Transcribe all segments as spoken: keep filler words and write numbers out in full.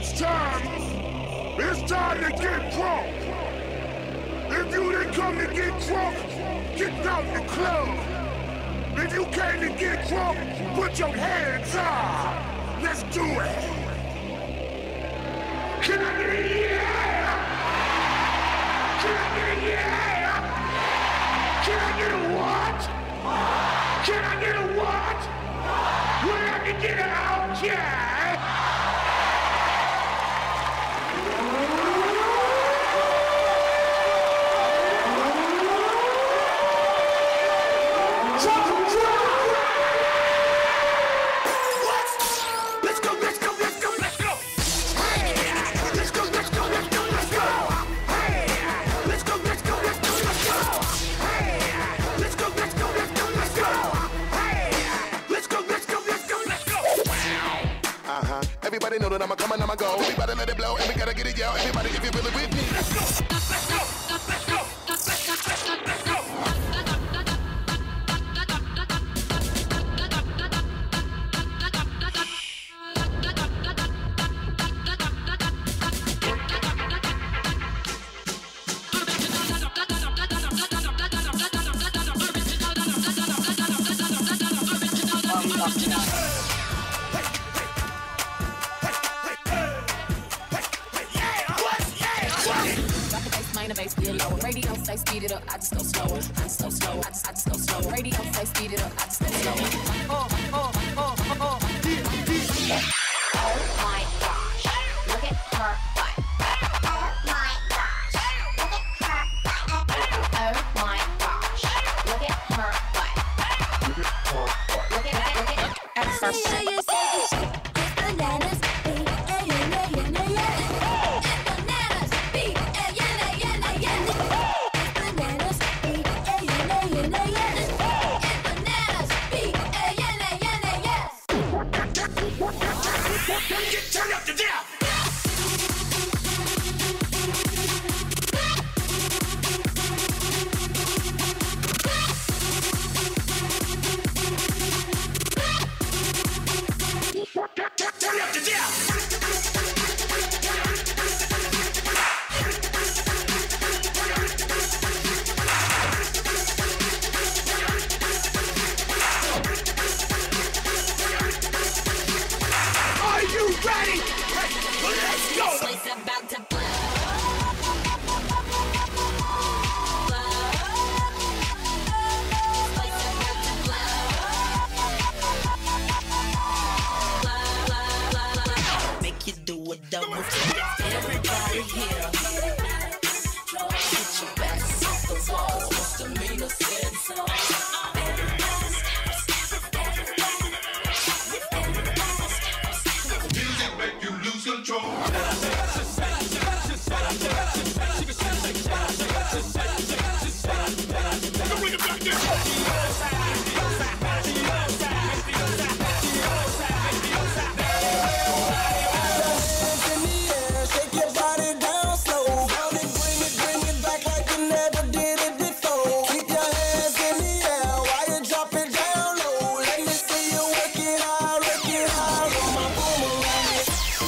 It's time. It's time to get drunk. If you didn't come to get drunk, get out the club. If you came to get drunk, put your hands up. Let's do it. Can I get a yeah? Can I get a yeah? Can I get a what? Can I get a what? Well, I can get an okay. Everybody know that I'ma come and I'ma go. Everybody let it blow and we gotta get it, yo. Everybody, if you're really with me, let's go. Let's go. Let's go. Let's go. Let's go. Radio say speed it up, I just go slower. I just go slower. I just, I just go slower. Radio say speed it up, I just go slower. Oh, oh, oh, oh, yeah. Oh my gosh, look at her butt. Oh my gosh, look at her butt. Oh my gosh, look at her butt. Look at her butt. Look at, look at, look at her butt. Bananas, beat, yeah, yeah, yeah, yeah, yeah. Bananas, beat, yeah, yeah, yeah, yeah, yeah. Bananas, beat, yeah, yeah, yeah, yeah, yeah. Bananas, beat, yeah, yeah, yeah, yeah, yeah. Get turned up to death. Turn up to death. Are you ready? Let's go. It's about to blow. Make you do a double. Everybody here, get your backs off the walls. Misdemeanor said so. Music make you lose control. Bring it back there. Shake your body down slow. Pound it, bring it, bring it back like you never did it before. Keep your hands in the air while you drop it down low. Let me see you work it out, work it out. Roll my boomerang.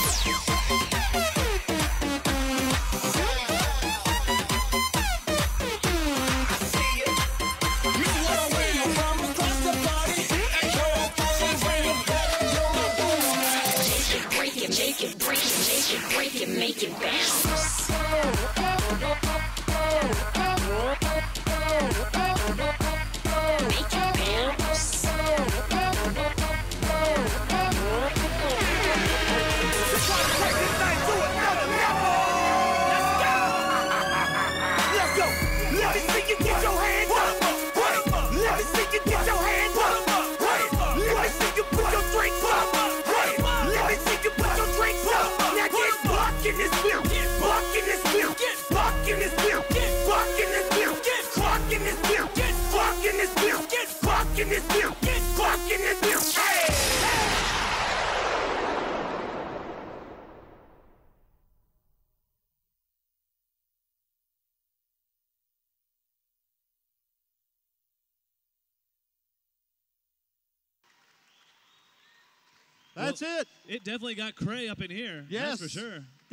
I see you. You what I'm waiting from across the party. Echo things, bring it back. You're my boomerang. Break it, make it, break it, make it, break it, make it bounce. Make it bounce. Let's go. Let me see you get your hands up. Let me see you get your hands up. Let me see you put your drinks up. Let me see you put your drinks up. Now get buck in this beer. Get buck in this beer. Get buck in this beer. Get buck in this beer. Get buck in this beer. Get buck in this beer. Get buck in this beer. Get buck in this beer. Hey! That's Well, it. It definitely got cray up in here. Yes. That's for sure.